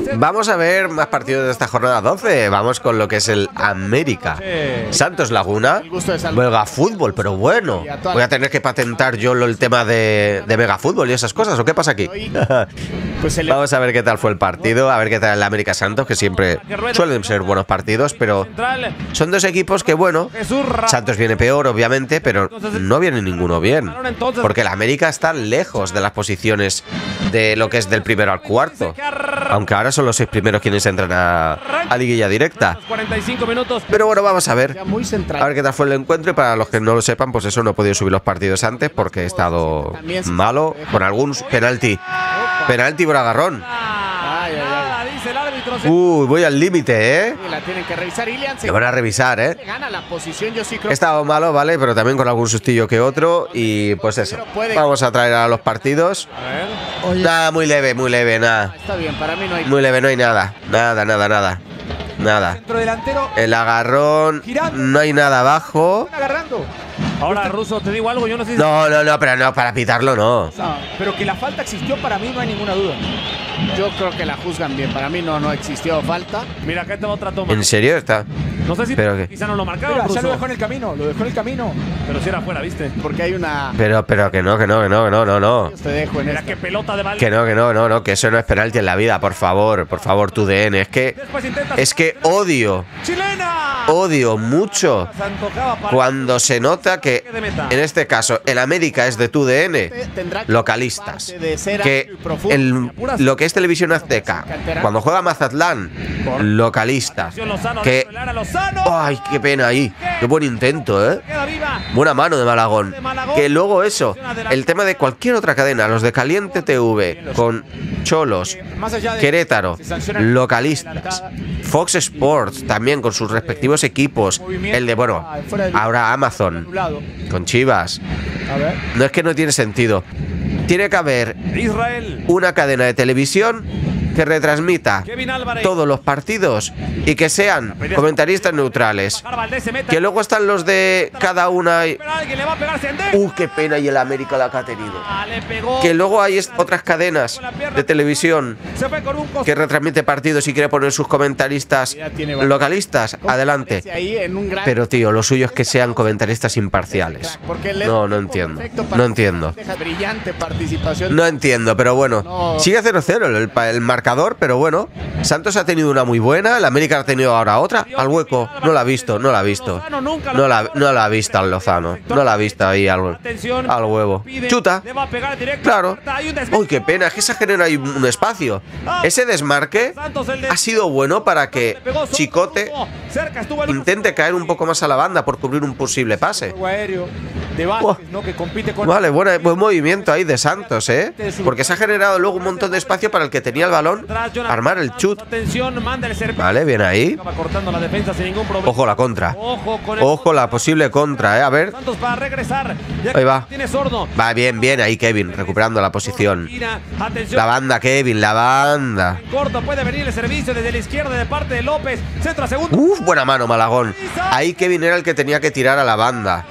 Vamos a ver más partidos de esta jornada 12. Vamos con lo que es el América Santos Laguna. Mega Fútbol, pero bueno. Voy a tener que patentar yo el tema de Mega Fútbol y esas cosas. ¿O qué pasa aquí? Vamos a ver qué tal fue el partido. A ver qué tal el América Santos, que siempre suelen ser buenos partidos, pero son dos equipos que, bueno, Santos viene peor, obviamente, pero no viene ninguno bien. Porque el América está lejos de las posiciones de lo que es del primero al cuarto. Aunque ahora son los 6 primeros quienes entran a liguilla directa. Pero bueno, vamos a ver. A ver qué tal fue el encuentro. Y para los que no lo sepan, pues eso, no he podido subir los partidos antes porque he estado malo con algún penalti. Penalti por agarrón. Voy al límite, ¿eh? Me van a revisar, ¿eh? He estado malo, ¿vale? Pero también con algún sustillo que otro. Y pues eso. Vamos a traer a los partidos. Nada, muy leve, nada. Muy leve, no hay nada. Nada. El agarrón. No hay nada abajo. Ahora, Russo, te digo algo, yo no sé si... No, pero no, para pitarlo no. Pero que la falta existió, para mí no hay ninguna duda. Yo creo que la juzgan bien. Para mí no existió falta. Mira, acá te va otra toma. ¿En serio está? No sé si pero quizá no lo marcaron. Mira, ya lo dejó en el camino, Pero si era fuera, ¿viste? Porque hay una... Pero que no. Te dejo en Mira qué pelota de balón. Que no, que eso no es penalti en la vida, por favor, tu DN. Es que odio mucho cuando se nota que, en este caso, el América es de tu DN, localistas. Que lo que es Televisión Azteca, cuando juega Mazatlán, localistas. Que... ¡Ay, qué pena ahí! ¡Qué buen intento, eh! Buena mano de Malagón. Que luego eso, el tema de cualquier otra cadena, los de Caliente TV, con Cholos, Querétaro, localistas, Fox Sports, también con sus respectivos equipos, el de, bueno, ahora Amazon, con Chivas. No es que no tiene sentido. Tiene que haber una cadena de televisión que retransmita todos los partidos y que sean comentaristas neutrales. Que luego están los de cada una y... ¡Qué pena! Y el América la que ha tenido. Que luego hay otras cadenas de televisión que retransmite partidos y quiere poner sus comentaristas localistas. Adelante. Pero, tío, lo suyo es que sean comentaristas imparciales. No entiendo. No entiendo, pero bueno. Sigue 0-0 el marcador, pero bueno. Santos ha tenido una muy buena. El América ha tenido ahora otra. Al hueco. No la ha visto. No la ha visto al Lozano. No la ha visto ahí al huevo. Chuta. Claro. Uy, qué pena. Es que se genera ahí un espacio. Ese desmarque ha sido bueno para que Chicote intente caer un poco más a la banda por cubrir un posible pase. Vale, buen movimiento ahí de Santos, ¿eh? Porque se ha generado luego un montón de espacio para el que tenía el balón armar el chut. Vale, bien ahí. Ojo la contra. Ojo la posible contra, ¿eh? A ver. Ahí va. Va bien ahí Kevin, recuperando la posición. La banda, Kevin, la banda. Puede venir el servicio desde la izquierda de parte de López. Centro a segundo. Buena mano, Malagón. Ahí Kevin era el que tenía que tirar a la banda.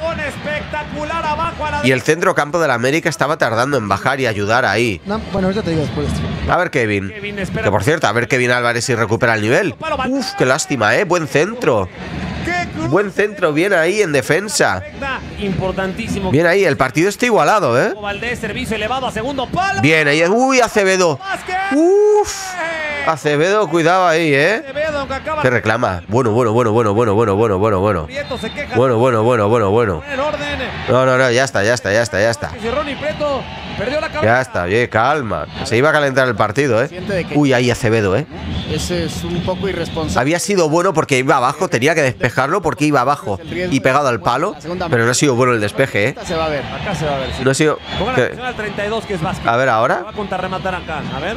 Y el centrocampo de la América estaba tardando en bajar y ayudar ahí. Bueno, ahorita te digo después. A ver, Kevin. Que por cierto, a ver Kevin Álvarez si recupera el nivel. Qué lástima, ¿eh? Buen centro. Buen centro, bien ahí en defensa. Importantísimo. Bien ahí, el partido está igualado, ¿eh? Bien ahí. Acevedo. Acevedo, cuidado ahí, ¿eh? ¿Qué reclama? Bueno. Bueno. No, ya está. Ya está, oye, calma. Se iba a calentar el partido, ¿eh? Ahí Acevedo, ¿eh? Ese es un poco irresponsable. Había sido bueno porque iba abajo, tenía que despejarlo porque iba abajo y pegado al palo, pero no ha sido bueno el despeje, ¿eh? Acá se va a ver. No ha sido... Al 32, que es Vázquez. A ver, ahora. Va a contrarrematar acá, a ver.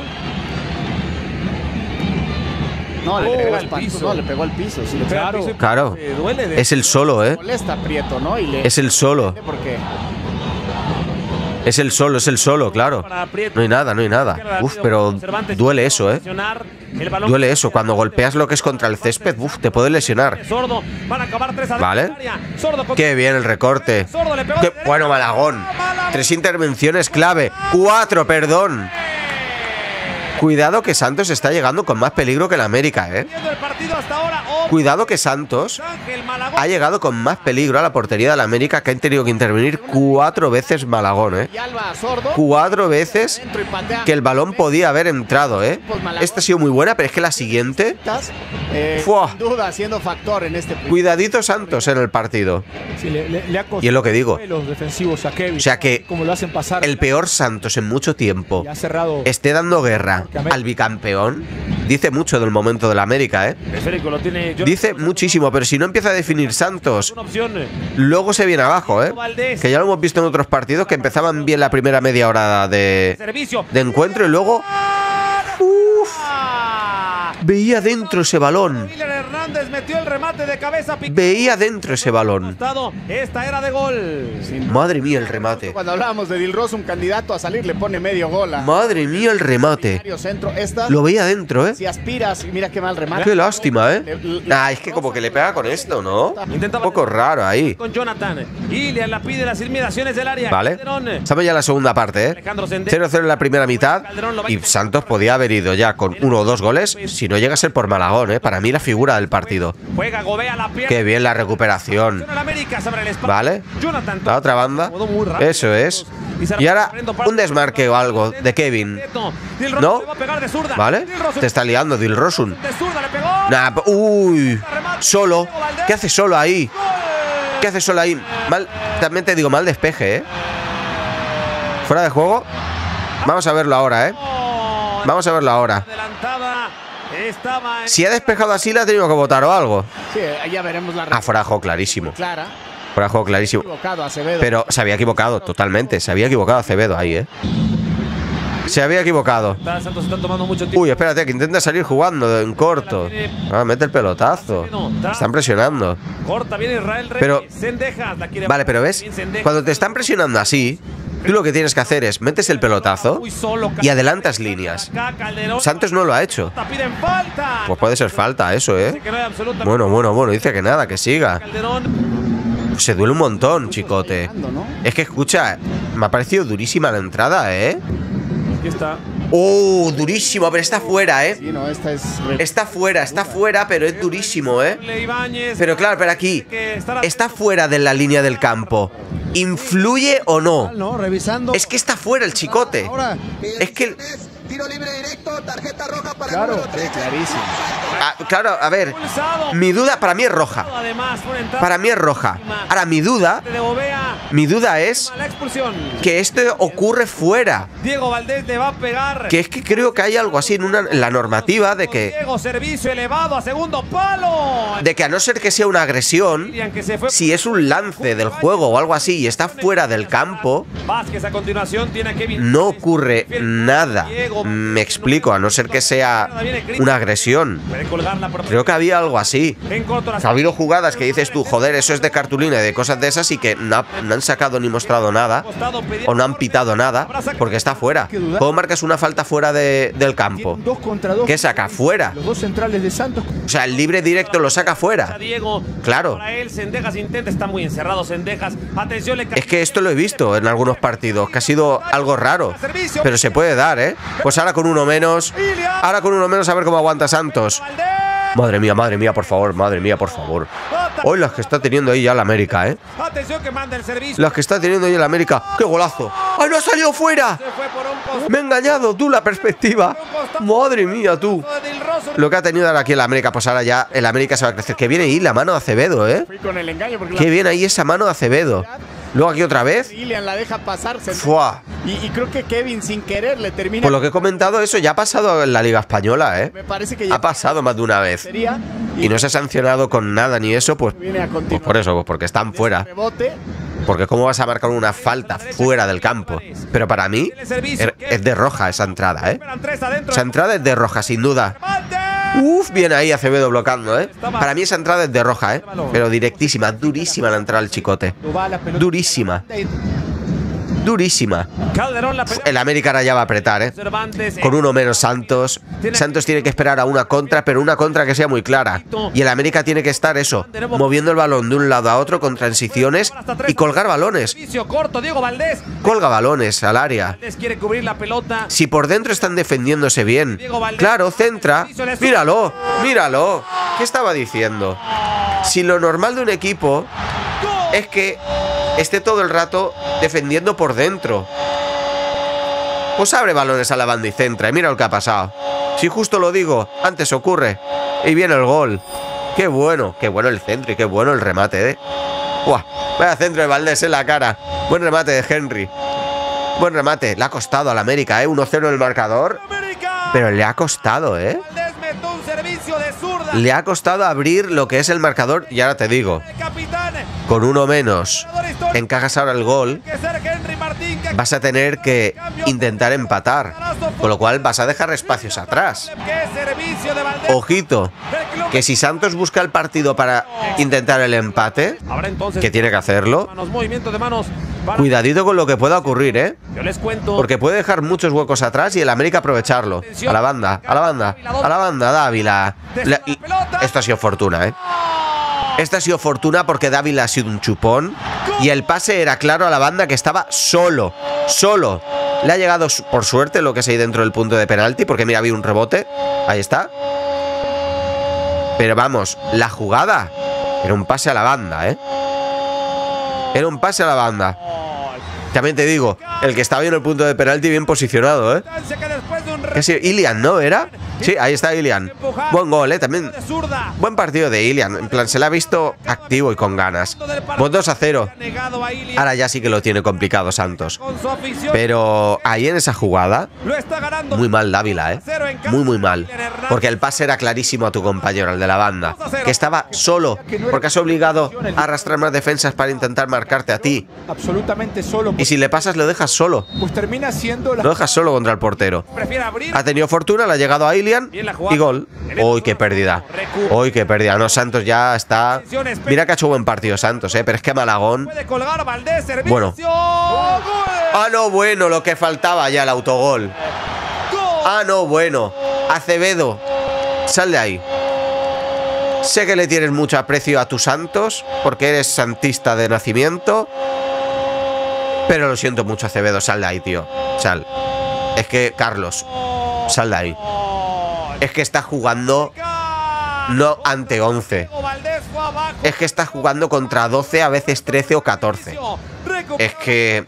No, le pegó al piso. Sí, claro. Es el solo, ¿eh? Molesta Prieto, ¿no? Es el solo. ¿Por qué? Es el solo, claro. No hay nada. Pero duele eso, ¿eh? Duele eso. Cuando golpeas lo que es contra el césped, te puede lesionar. ¿Vale? Qué bien el recorte. Qué bueno, Malagón. 3 intervenciones clave. 4, perdón. Cuidado que Santos está llegando con más peligro que el América, ¿eh? Cuidado que Santos ha llegado con más peligro a la portería del América, que han tenido que intervenir 4 veces Malagón, ¿eh? 4 veces que el balón podía haber entrado, ¿eh? Esta ha sido muy buena, pero es que la siguiente... Sin duda, siendo factor en este... Cuidadito Santos en el partido. Sí, le ha costado y es lo que digo. Los defensivos a Kevin, o sea que como lo hacen pasar, el peor Santos en mucho tiempo esté dando guerra al bicampeón, dice mucho del momento del América, ¿eh? Dice muchísimo, pero si no empieza a definir Santos, luego se viene abajo, ¿eh? Que ya lo hemos visto en otros partidos que empezaban bien la primera media hora de encuentro y luego... Veía dentro ese balón. Veía dentro ese balón. Esta era de gol. Madre mía el remate. Cuando hablábamos de Dilroso, un candidato a salir le pone medio gol. Madre mía el remate. Lo veía dentro, ¿eh? Si aspiras, mira qué mal remate. Qué lástima, ¿eh? Es que como que le pega con esto, ¿no? Un poco raro ahí. Con Jonathan. Ilian la pide las inmediaciones del área. Vale. Estamos ya en la segunda parte, ¿eh? 0-0 en la primera mitad. Y Santos podía haber ido ya con 1 o 2 goles si no llega a ser por Malagón, ¿eh? Para mí la figura del partido. Qué bien la recuperación. Vale. La otra banda. Eso es. Y ahora un desmarque o algo de Kevin. ¿No? ¿Vale? Te está liando Dilrosun. Nah, uy. Solo. ¿Qué hace solo ahí? ¿Qué hace solo ahí? Mal. También te digo, mal despeje, ¿eh? Fuera de juego. Vamos a verlo ahora, ¿eh? Vamos a verlo ahora. Si ha despejado así, le ha tenido que votar o algo. Sí, ya veremos la fuera de juego clarísimo. Clara. Fuera de juego clarísimo. Pero se había equivocado totalmente. Se había equivocado Acevedo ahí, ¿eh? Se había equivocado. Uy, espérate, que intenta salir jugando en corto. Mete el pelotazo. Están presionando. Pero, vale, pero ¿ves? Cuando te están presionando así, tú lo que tienes que hacer es metes el pelotazo y adelantas líneas. Santos no lo ha hecho. Pues puede ser falta eso, ¿eh? Bueno, dice que nada, que siga. Se duele un montón, chicote. Es que escucha, me ha parecido durísima la entrada, ¿eh? Aquí está. ¡Oh, durísimo! Pero está fuera, ¿eh? Sí, no, esta es... Está fuera, pero es durísimo, ¿eh? Pero claro, pero aquí está fuera de la línea del campo. ¿Influye o no? Es que está fuera el chicote. Es que... Tiro libre directo, tarjeta roja para claro, clarísimo. Claro, a ver, mi duda para mí es roja. Para mí es roja. Ahora, mi duda es que esto ocurre fuera. Diego Valdés le va a pegar. Que es que creo que hay algo así en la normativa de que... Servicio elevado a segundo palo. De que a no ser que sea una agresión, si es un lance del juego o algo así y está fuera del campo, no ocurre nada. Me explico, a no ser que sea una agresión. Creo que había algo así. Ha habido jugadas que dices tú, joder, eso es de cartulina y de cosas de esas y que no han sacado ni mostrado nada o no han pitado nada porque está fuera. ¿Cómo marcas una falta fuera del campo? ¿Qué saca? Fuera. Los dos centrales de Santos. O sea, el libre directo lo saca fuera. Claro. Es que esto lo he visto en algunos partidos, que ha sido algo raro. Pero se puede dar, ¿eh? Pues ahora con uno menos. Ahora con uno menos a ver cómo aguanta Santos. Madre mía, por favor. Madre mía, por favor. Hoy las que está teniendo ahí ya la América, ¿eh? Las que está teniendo ahí la América. ¡Qué golazo! ¡Ay, no ha salido fuera! Me he engañado, tú, la perspectiva. Madre mía, tú. Lo que ha tenido ahora aquí el América, pues ahora ya el América se va a crecer. Que viene ahí la mano de Acevedo, ¿eh? Que viene ahí esa mano de Acevedo. Luego aquí otra vez. Ilian la deja pasar. Y creo que Kevin sin querer le termina. Por lo que he comentado, eso ya ha pasado en la Liga Española, ¿eh? Me parece que ya ha pasado más de una vez. Y no se ha sancionado con nada ni eso, pues por eso, pues porque están fuera. Porque cómo vas a marcar una falta fuera del campo. Pero para mí es de roja esa entrada, ¿eh? Esa entrada es de roja, sin duda. Uf, bien ahí Acevedo bloqueando, ¿eh? Para mí esa entrada es de roja, ¿eh? Pero directísima, durísima la entrada del chicote. Durísima. Durísima. El América ahora ya va a apretar, ¿eh? Con uno menos Santos. Santos tiene que esperar a una contra, pero una contra que sea muy clara. Y el América tiene que estar eso, moviendo el balón de un lado a otro con transiciones y colgar balones. Colga balones al área. Si por dentro están defendiéndose bien, claro, centra. Míralo, míralo. ¿Qué estaba diciendo? Si lo normal de un equipo es que esté todo el rato defendiendo por dentro, pues abre balones a la banda y centra. Y mira lo que ha pasado. Si justo lo digo, antes ocurre. Y viene el gol. Qué bueno el centro y qué bueno el remate, ¿eh? ¡Buah! Vaya centro de Valdés en la cara. Buen remate de Henry. Buen remate. Le ha costado al América, ¿eh? 1-0 en el marcador. Pero le ha costado, ¿eh? Le ha costado abrir lo que es el marcador. Y ahora te digo, con uno menos, encajas ahora el gol, vas a tener que intentar empatar, con lo cual vas a dejar espacios atrás. Ojito, que si Santos busca el partido para intentar el empate, que tiene que hacerlo, cuidadito con lo que pueda ocurrir, ¿eh? Porque puede dejar muchos huecos atrás y el América aprovecharlo. A la banda, a la banda, a la banda, Dávila. Esto ha sido fortuna, ¿eh? Esta ha sido fortuna porque Dávila ha sido un chupón y el pase era claro a la banda, que estaba solo. Solo. Le ha llegado por suerte lo que es ahí dentro del punto de penalti, porque mira, había un rebote. Ahí está. Pero vamos, la jugada era un pase a la banda, ¿eh? Era un pase a la banda. También te digo, el que estaba bien en el punto de penalti, bien posicionado, ¿eh? Casi Ilian, ¿no? ¿Era? Sí, ahí está Ilian. Buen gol, ¿eh? También buen partido de Ilian. En plan, se le ha visto activo y con ganas. Pues 2-0. Ahora ya sí que lo tiene complicado Santos. Pero ahí en esa jugada, muy mal Dávila, ¿eh? Muy mal. Porque el pase era clarísimo a tu compañero, al de la banda, que estaba solo, porque has obligado a arrastrar más defensas para intentar marcarte a ti. Absolutamente solo. Y si le pasas, lo dejas solo. Pues termina siendo lo dejas solo contra el portero. Ha tenido fortuna, le ha llegado a Ilian y gol. ¡Uy, qué pérdida! ¡Uy, qué pérdida! No, Santos ya está. Mira que ha hecho buen partido Santos, ¿eh? Pero es que Malagón. Bueno. Ah, no, bueno, lo que faltaba ya, el autogol. Ah, no, bueno. Acevedo, sal de ahí. Sé que le tienes mucho aprecio a tus Santos, porque eres santista de nacimiento. Pero lo siento mucho, Acevedo, sal de ahí, tío. Sal. Es que, Carlos, sal de ahí. Es que está jugando no ante 11. Es que está jugando contra 12, a veces 13 o 14. Es que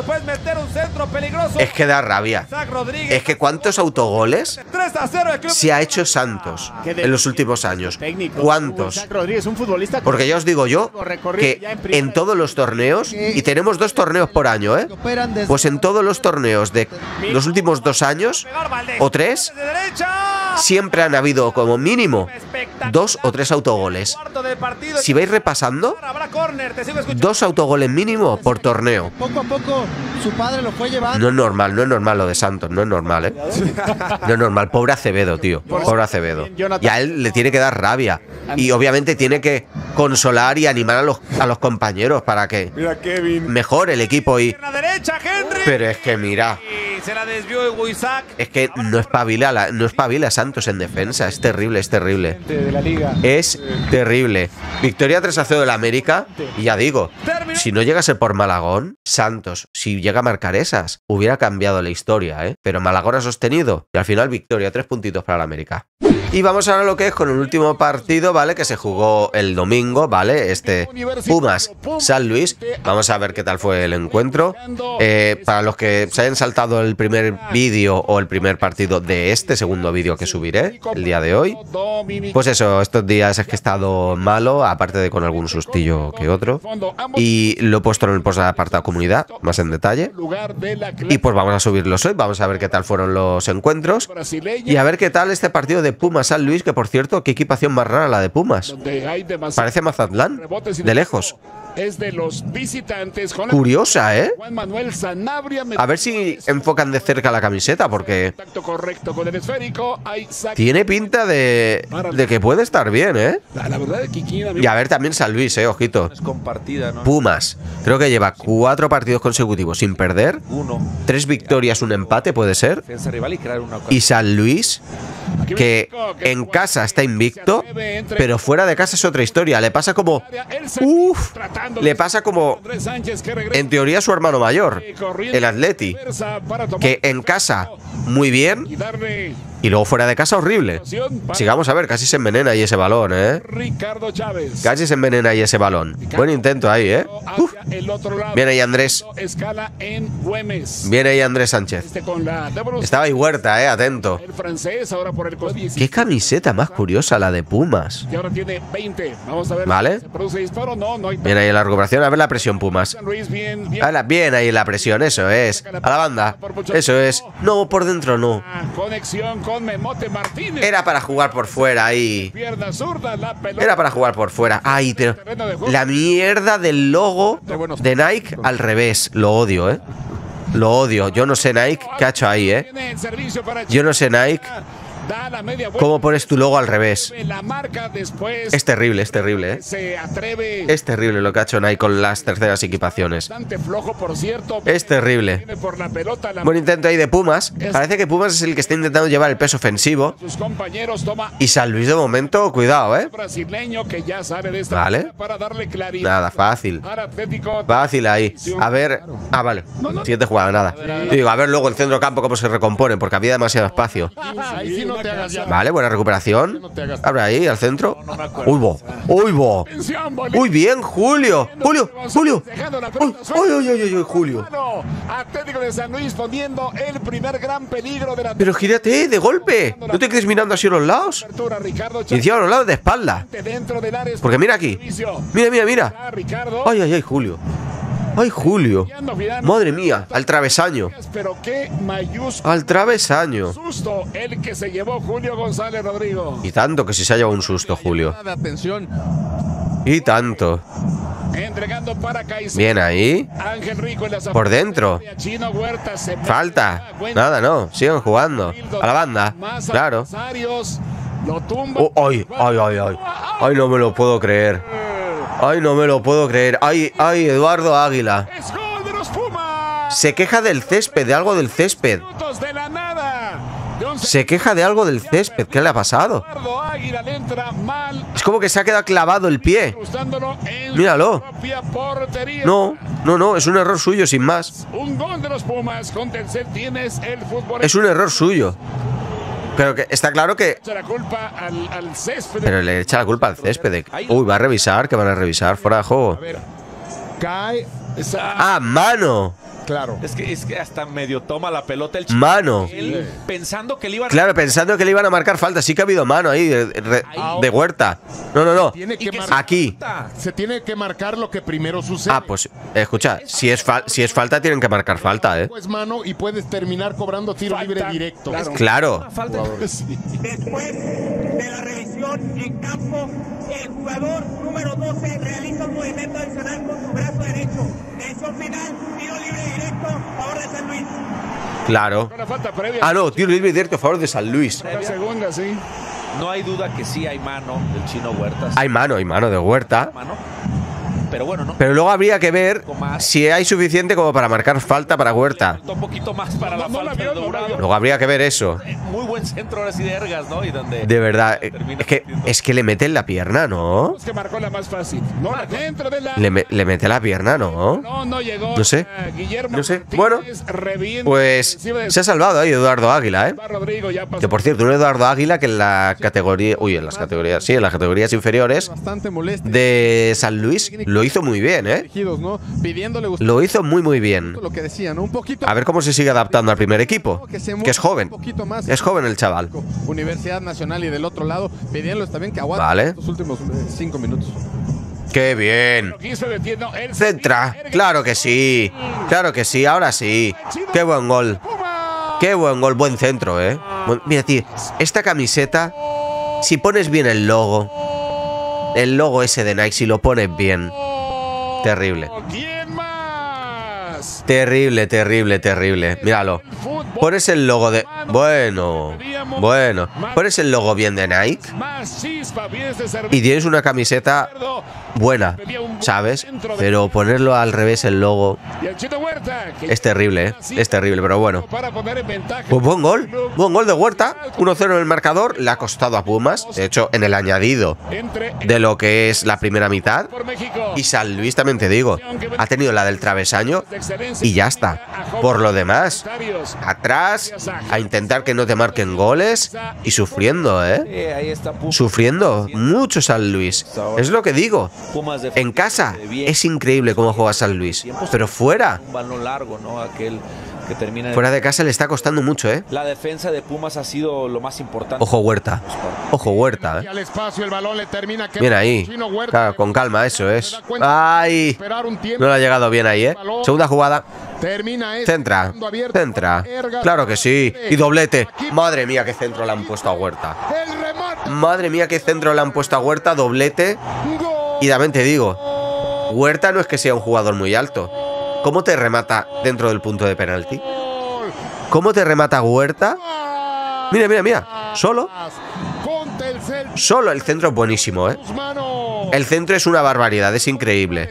da rabia. Es que ¿cuántos autogoles se ha hecho Santos en los últimos años? ¿Cuántos? Porque ya os digo yo que en todos los torneos, y tenemos 2 torneos por año, ¿eh? Pues en todos los torneos de los últimos 2 años o 3, siempre han habido como mínimo 2 o 3 autogoles. Si vais repasando, 2 autogoles mínimo por torneo. Poco a poco su padre lo fue llevando. No es normal lo de Santos, no es normal, ¿eh? No es normal. Pobre Acevedo, tío. Pobre Acevedo. Y a él le tiene que dar rabia. Y obviamente tiene que consolar y animar a los compañeros para que mejore el equipo. Pero es que mira, es que no espabila Santos en defensa. Es terrible, es terrible. Es terrible. Victoria 3-0 del América. Y ya digo, si no llega a ser por Malagón, Santos, si llega a marcar esas, hubiera cambiado la historia, ¿eh? Pero Malagón ha sostenido. Y al final victoria, 3 puntitos para el América. Y vamos ahora a lo que es con el último partido, ¿vale? Que se jugó el domingo, ¿vale? Pumas San Luis. Vamos a ver qué tal fue el encuentro. Para los que se hayan saltado el primer vídeo o el primer partido de este segundo vídeo que subiré el día de hoy, pues eso, estos días es que he estado malo, aparte de con algún sustillo que otro. Y lo he puesto en el post de la apartado comunidad, más en detalle. Y pues vamos a subirlos hoy, vamos a ver qué tal fueron los encuentros. Y a ver qué tal este partido de Pumas San Luis, que por cierto, qué equipación más rara la de Pumas. Parece Mazatlán, de lejos. Curiosa, ¿eh? A ver si enfoca tan de cerca la camiseta, porque tiene pinta de que puede estar bien, ¿eh? La verdad es que y a ver también San Luis, ojito. es compartida, ¿no? Pumas, creo que lleva 4 partidos consecutivos sin perder. 3 victorias, un empate, puede ser. Defensa rival y crear una Y San Luis, que en casa está invicto, pero fuera de casa es otra historia. Le pasa como... le pasa como... En teoría su hermano mayor, el Atleti, que en casa muy bien y luego fuera de casa horrible. Sigamos a ver, casi se envenena ahí ese balón, ¿eh? Casi se envenena ahí ese balón. Buen intento ahí, ¿eh? Viene ahí Andrés. Viene ahí Andrés Sánchez. Estaba ahí Huerta, atento. Qué camiseta más curiosa la de Pumas. ¿Vale? Viene ahí la recuperación. A ver la presión, Pumas. Bien ahí la presión, eso es. A la banda. Eso es. No, por dentro no. Era para jugar por fuera ahí. Era para jugar por fuera. Ay, pero la mierda del logo de Nike al revés. Lo odio, ¿eh? Lo odio. Yo no sé Nike qué ha hecho ahí, ¿eh? Yo no sé Nike cómo pones tu logo al revés. Es terrible, ¿eh? Es terrible lo que ha hecho Nike con las terceras equipaciones. Es terrible. Buen intento ahí de Pumas. Parece que Pumas es el que está intentando llevar el peso ofensivo. Y San Luis de momento, cuidado, ¿eh? Vale. Nada, fácil. Fácil ahí. A ver. Ah, vale. Siguiente jugada, nada. Digo, a ver luego el centro campo cómo se recompone, porque había demasiado espacio. Vale, buena recuperación. Abre ahí, al centro. ¡Uy, bo! ¡Uy, bo! ¡Uy, bien, Julio! ¡Julio! ¡Julio! ¡Uy, Julio! Pero gírate, de golpe. No te quedes mirando así a los lados. Y encima a los lados de espalda. Porque mira aquí. Mira. ¡Ay, Julio! ¡Ay, Julio! ¡Madre mía! Al travesaño. Al travesaño. Y tanto que si se ha llevado un susto, Julio. Y tanto. Bien ahí. Por dentro. Falta. Nada, no. Siguen jugando. A la banda. Claro. ¡Ay! ¡Ay, no me lo puedo creer! ¡Ay, no me lo puedo creer! ¡Ay, Eduardo Águila! Se queja del césped, de algo del césped. Se queja de algo del césped. ¿Qué le ha pasado? Es como que se ha quedado clavado el pie. Míralo. No, es un error suyo, sin más. Es un error suyo. Pero que está claro que... Pero le echa la culpa al césped. Uy, va a revisar, que van a revisar. Fuera de juego. ¡Ah, mano! Claro. Es que hasta medio toma la pelota el chico. Mano. Pensando que le iban Claro, pensando que le iban a marcar falta. Sí que ha habido mano ahí de Huerta. No. Aquí. Se tiene que marcar lo que primero sucede. Ah, pues, escucha, si es falta, tienen que marcar falta, ¿eh? Pues mano y puedes terminar cobrando tiro libre directo. Claro. Después de la revisión en campo, el jugador número 12 realiza un movimiento adicional con su brazo derecho. Decisión final, tiro libre directo a favor de San Luis. Claro. Ah, no, tiro libre directo a favor de San Luis. La segunda, sí. No hay duda que sí hay mano del Chino Huerta. Hay mano de Huerta. Pero bueno, ¿no? Pero luego habría que ver si hay suficiente como para marcar falta para Huerta. Un poquito más para la falta de Dourado. Luego habría que ver eso. Muy buen centro ahora sí de Ergas, ¿no? Y donde de verdad, es que le mete en la pierna, ¿no? Es que marcó la más fácil. No, dentro de la... Le mete la pierna, ¿no? No llegó. No sé. Guillermo. No sé. Bueno, pues se ha salvado ahí Eduardo Águila, ¿eh? Que por cierto, un Eduardo Águila que en la categoría... Uy, en las categorías... Sí, en las categorías inferiores de San Luis lo hizo muy bien, ¿eh? Lo hizo muy bien. A ver cómo se sigue adaptando al primer equipo. Que es joven. Es joven el chaval. Universidad Nacional y del otro lado, pidiéndoles también que aguanten vale. Los últimos 5 minutos. ¡Qué bien! Centra. Claro que sí. Claro que sí. Ahora sí. ¡Qué buen gol! ¡Qué buen gol! Buen centro, ¿eh? Mira, tío. Esta camiseta, si pones bien el logo ese de Nike, si lo pones bien, terrible. ¿Quién más? Terrible, terrible, terrible. Míralo. Pones el logo de... Bueno. Pones el logo bien de Nike y tienes una camiseta buena, ¿sabes? Pero ponerlo al revés el logo es terrible, ¿eh? Es terrible, pero bueno. Pues buen gol de Huerta. 1-0 en el marcador. Le ha costado a Pumas. De hecho, en el añadido de lo que es la primera mitad. Y San Luis, también te digo, ha tenido la del travesaño y ya está. Por lo demás, atrás, a intentar que no te marquen goles y sufriendo, ¿eh? Sufriendo mucho San Luis. Es lo que digo. En casa es increíble cómo juega San Luis, pero fuera, fuera de casa le está costando mucho, ¿eh? La defensa de Pumas ha sido lo más importante. Ojo Huerta, ¿eh? Bien ahí, claro, con calma, eso es. ¡Ay! No le ha llegado bien ahí, ¿eh? Segunda jugada. Centra. Claro que sí. Y doblete. Madre mía, qué centro le han puesto a Huerta. Madre mía, qué centro le han puesto a Huerta. Doblete. Y también te digo, Huerta no es que sea un jugador muy alto. ¿Cómo te remata dentro del punto de penalti? ¿Cómo te remata Huerta? Mira. Solo el centro es buenísimo, ¿eh? El centro es una barbaridad, es increíble.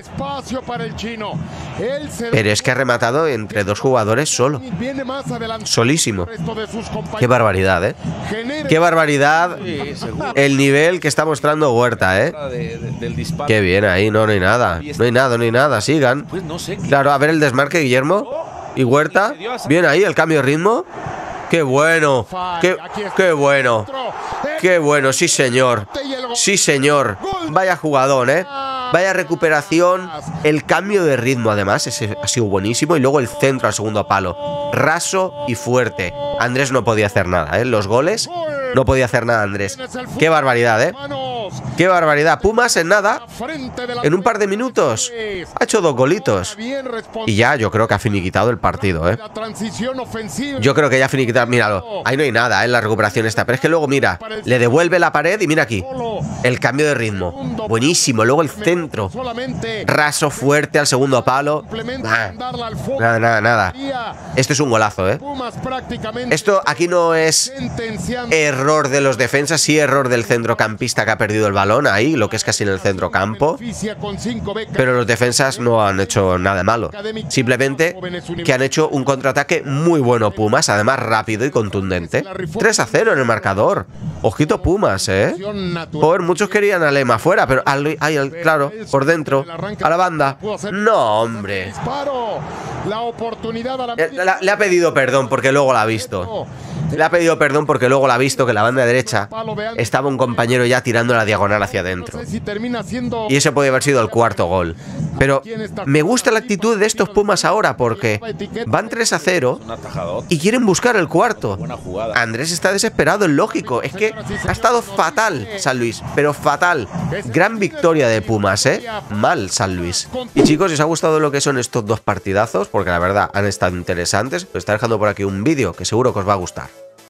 Pero es que ha rematado entre dos jugadores solo. Solísimo. Qué barbaridad, ¿eh? Qué barbaridad el nivel que está mostrando Huerta, ¿eh? Qué bien ahí, no hay nada. No hay nada, sigan. Claro, a ver el desmarque, Guillermo. Y Huerta, bien ahí, el cambio de ritmo. ¡Qué bueno! ¡Qué bueno! ¡Qué bueno! Sí, señor. Sí, señor. Vaya jugador, ¿eh? Vaya recuperación. El cambio de ritmo, además, ese ha sido buenísimo. Y luego el centro al segundo palo. Raso y fuerte. Andrés no podía hacer nada, ¿eh? Los goles, no podía hacer nada Andrés. ¡Qué barbaridad, eh! ¡Qué barbaridad! Pumas en nada, en un par de minutos, ha hecho 2 golitos. Y ya yo creo que ha finiquitado el partido, ¿eh? Yo creo que ya ha finiquitado. Míralo, ahí no hay nada, ¿eh? La recuperación está. Pero es que luego, mira, le devuelve la pared y mira aquí. El cambio de ritmo. Buenísimo. Luego el centro. Raso, fuerte al segundo palo. Nada. Esto es un golazo, ¿eh? Esto aquí no es error de los defensas, sí error del centrocampista que ha perdido el balón ahí, lo que es casi en el centrocampo. Pero los defensas no han hecho nada malo. Simplemente que han hecho un contraataque muy bueno Pumas, además rápido y contundente. 3-0 en el marcador. Ojito Pumas, ¿eh? Por muchos querían a Lema fuera, pero claro, por dentro, a la banda. No, hombre. Le ha pedido perdón porque luego la ha visto. Le ha pedido perdón porque luego la ha visto que en la banda derecha estaba un compañero ya tirando la diagonal hacia adentro. Y ese podía haber sido el 4º gol. Pero me gusta la actitud de estos Pumas ahora porque van 3-0 y quieren buscar el 4º. Andrés está desesperado, es lógico. Es que ha estado fatal San Luis, pero fatal. Gran victoria de Pumas, ¿eh? Mal San Luis. Y chicos, si os ha gustado lo que son estos 2 partidazos, porque la verdad han estado interesantes, os está dejando por aquí un vídeo que seguro que os va a gustar.